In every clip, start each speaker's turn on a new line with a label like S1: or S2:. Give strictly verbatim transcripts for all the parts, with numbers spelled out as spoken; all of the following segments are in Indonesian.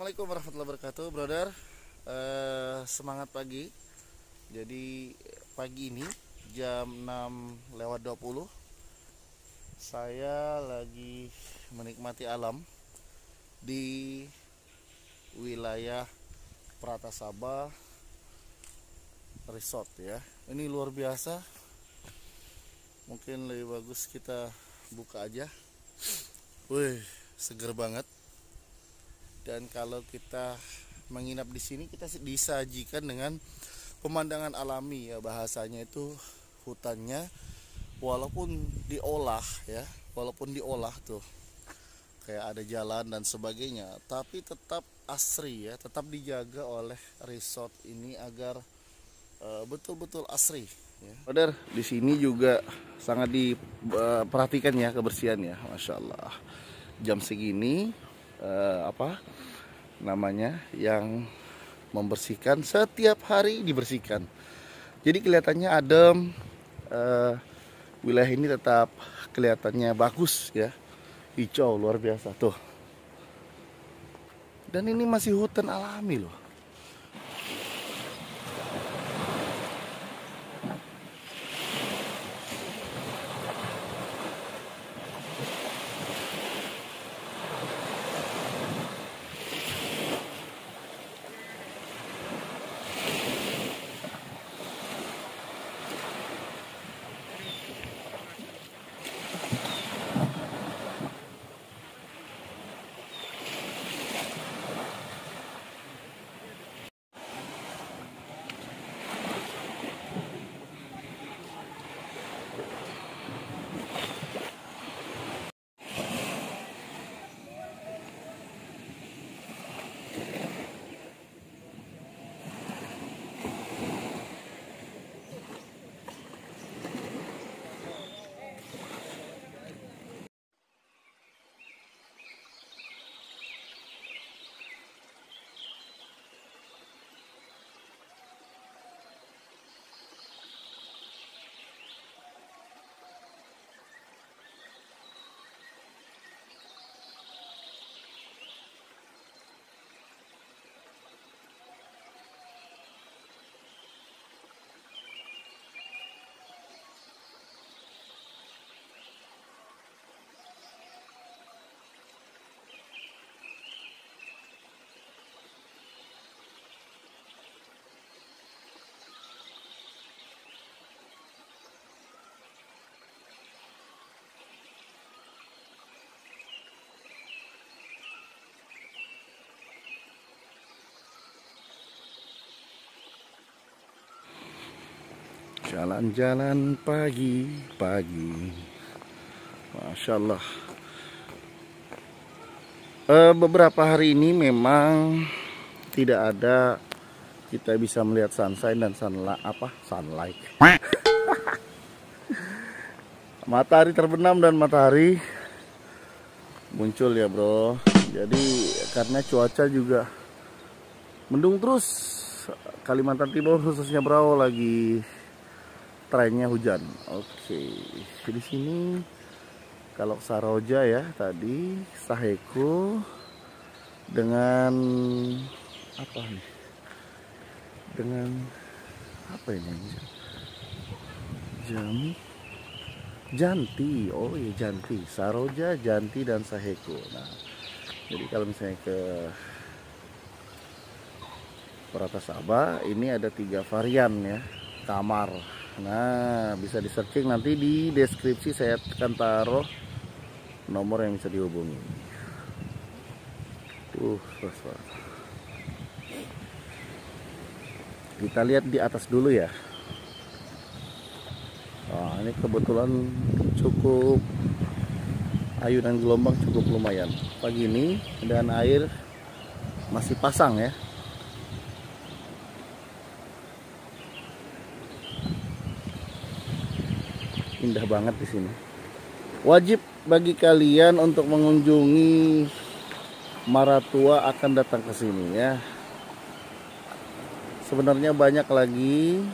S1: Assalamualaikum warahmatullahi wabarakatuh, brother. Eh, semangat pagi. Jadi pagi ini jam enam lewat dua puluh saya lagi menikmati alam di wilayah Pratasaba Resort ya. Ini luar biasa. Mungkin lebih bagus kita buka aja. Wih, seger banget. Dan kalau kita menginap di sini, kita disajikan dengan pemandangan alami ya, bahasanya itu hutannya walaupun diolah ya, walaupun diolah tuh kayak ada jalan dan sebagainya, tapi tetap asri ya, tetap dijaga oleh resort ini agar betul-betul uh, asri ya. Brother, di sini juga sangat diperhatikan ya kebersihan ya, masya Allah. Jam segini uh, apa namanya yang membersihkan setiap hari dibersihkan, jadi kelihatannya adem. Uh, wilayah ini tetap kelihatannya bagus ya, hijau luar biasa tuh, dan ini masih hutan alami loh. Jalan-jalan pagi-pagi, masya Allah. E, beberapa hari ini memang tidak ada kita bisa melihat sunshine dan sunlight apa sunlight. Matahari terbenam dan matahari muncul ya bro. Jadi karena cuaca juga mendung terus. Kalimantan Timur khususnya bro lagi trennya hujan. Oke, di sini kalau Saroja ya tadi, Saheko dengan apa nih? Dengan apa ini? Jam Janti. Oh iya Janti, Saroja, Janti dan Saheko. Nah, jadi kalau misalnya ke Pratasaba ini ada tiga varian ya kamar. Nah, bisa di searching, nanti di deskripsi saya akan taruh nomor yang bisa dihubungi. Tuh, kita lihat di atas dulu ya. Wah, ini kebetulan cukup ayunan gelombang cukup lumayan pagi ini, dan air masih pasang ya. Indah banget di sini. Wajib bagi kalian untuk mengunjungi Maratua akan datang ke sini ya. Sebenarnya banyak lagi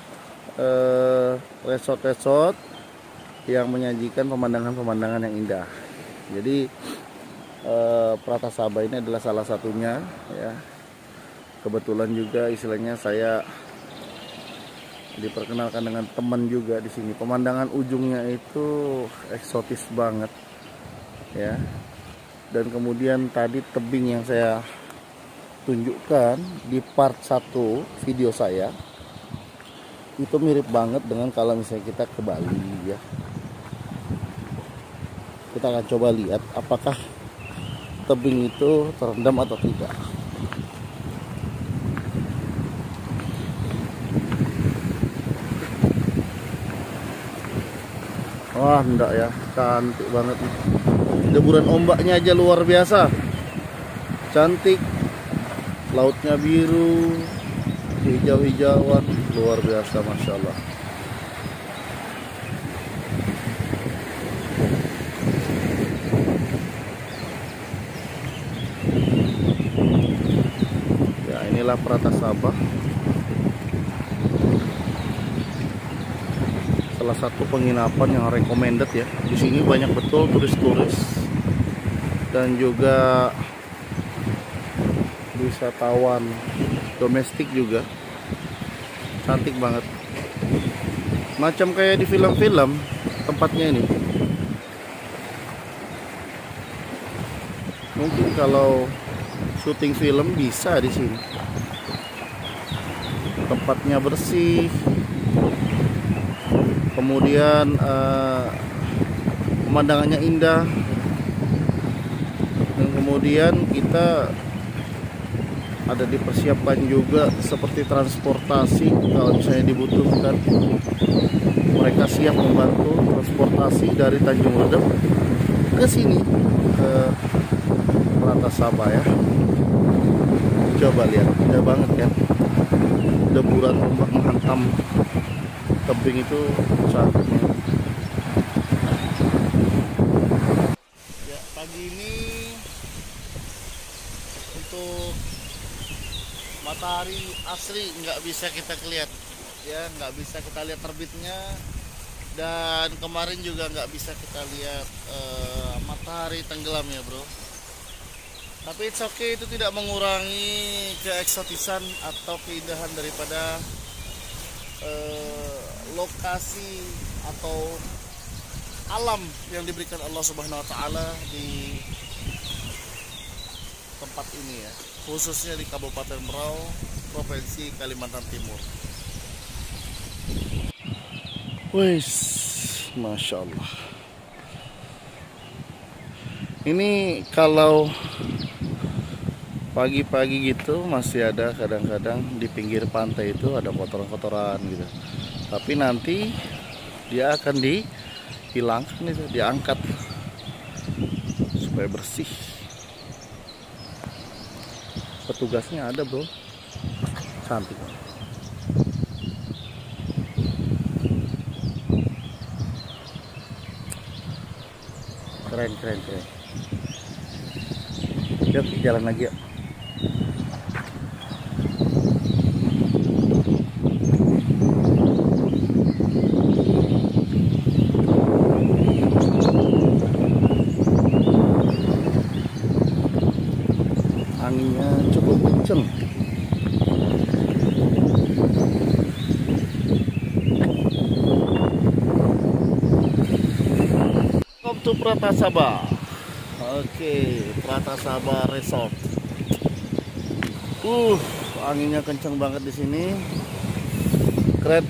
S1: resort-resort eh, yang menyajikan pemandangan-pemandangan yang indah. Jadi eh, Pratasaba ini adalah salah satunya ya. Kebetulan juga istilahnya saya diperkenalkan dengan teman juga di sini. Pemandangan ujungnya itu eksotis banget ya. Dan kemudian tadi tebing yang saya tunjukkan di part satu video saya itu mirip banget dengan kalau misalnya kita ke Bali ya. Kita akan coba lihat apakah tebing itu terendam atau tidak. Wah, enggak ya, cantik banget nih. Deburan ombaknya aja luar biasa. Cantik. Lautnya biru, hijau-hijauan, luar biasa, masya Allah. Ya, inilah Pratasaba. Salah satu penginapan yang recommended ya. Di sini banyak betul turis-turis dan juga wisatawan domestik juga. Cantik banget. Macam kayak di film-film tempatnya ini. Mungkin kalau syuting film bisa di sini. Tempatnya bersih. Kemudian eh, pemandangannya indah, dan kemudian kita ada dipersiapkan juga seperti transportasi kalau misalnya dibutuhkan. Mereka siap membantu transportasi dari Tanjung Redep ke sini, ke Pratasaba ya. Coba lihat, indah banget kan, deburan ombak menghantam tebing itu cantik. Ya, pagi ini untuk matahari asli nggak bisa kita lihat ya, nggak bisa kita lihat terbitnya, dan kemarin juga nggak bisa kita lihat uh, matahari tenggelam ya bro. Tapi it's okay, itu tidak mengurangi keeksotisan atau keindahan daripada uh, lokasi atau alam yang diberikan Allah Subhanahu wa taala di tempat ini ya, khususnya di Kabupaten Berau, Provinsi Kalimantan Timur. Wih, masya Allah. Ini kalau pagi-pagi gitu masih ada kadang-kadang di pinggir pantai itu ada kotoran-kotoran gitu. Tapi nanti dia akan dihilangkan itu, diangkat supaya bersih. Petugasnya ada bro, cantik. Keren, keren, keren. Yuk, jalan lagi yuk. Anginnya cukup kenceng. Welcome to Pratasaba. Oke, Pratasaba Resort. Uh, anginnya kenceng banget di sini. Keren.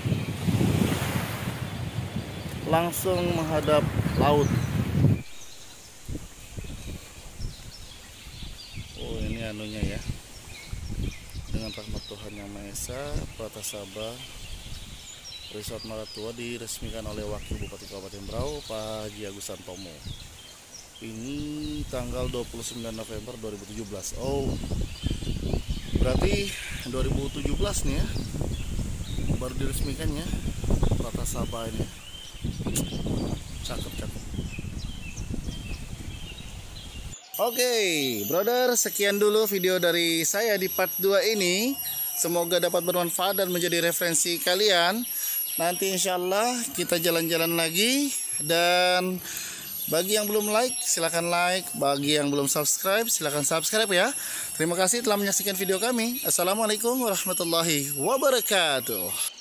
S1: Langsung menghadap laut. Oh, ini anunya ya. Dengan rahmat Tuhan Yang Maha Esa, Pratasaba Resort Maratua diresmikan oleh Wakil Bupati Kabupaten Berau, Pak Haji Agus Santomo. Ini tanggal dua puluh sembilan November dua ribu tujuh belas. Oh, berarti dua ribu tujuh belas nih ya, baru diresmikan ya Pratasaba ini. Cakep, cakep. Oke, brother, sekian dulu video dari saya di part dua ini. Semoga dapat bermanfaat dan menjadi referensi kalian. Nanti insya Allah kita jalan-jalan lagi, dan Bagi yang belum like, silahkan like. Bagi yang belum subscribe, silahkan subscribe ya. Terima kasih telah menyaksikan video kami. Assalamualaikum warahmatullahi wabarakatuh.